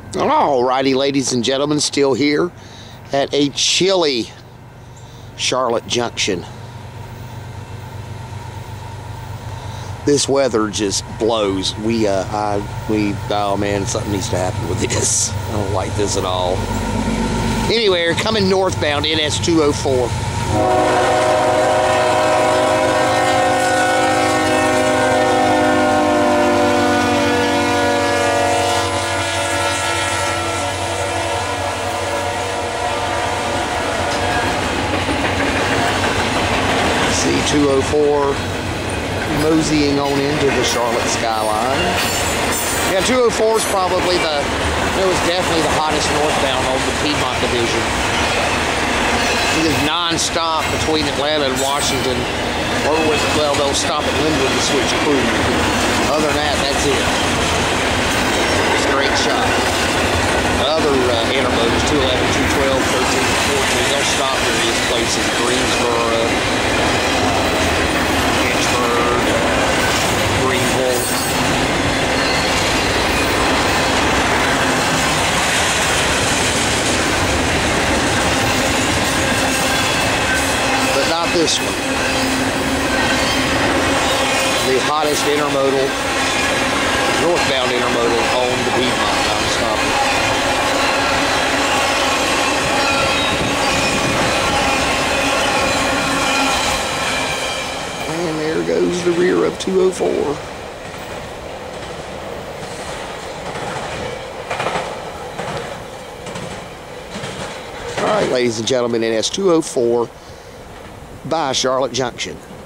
Alrighty, ladies and gentlemen, still here at a chilly Charlotte Junction. This weather just blows. Oh man, something needs to happen with this. I don't like this at all. Anyway, we're coming northbound, NS204. C204 moseying on into the Charlotte skyline. Yeah, 204 is probably it was definitely the hottest northbound on the Piedmont Division. It is non-stop between Atlanta and Washington. Well, they'll stop at Linwood to switch crew. Other than that, that's it. Straight shot. Other intermodals, 211, 212, 13, 14, they'll stop various places, Greensboro, Pittsburgh, Greenville. But not this one. The hottest intermodal, northbound intermodal on the Piedmont, non-stop. And there goes the rear of 204. All right, ladies and gentlemen, NS204 by Charlotte Junction.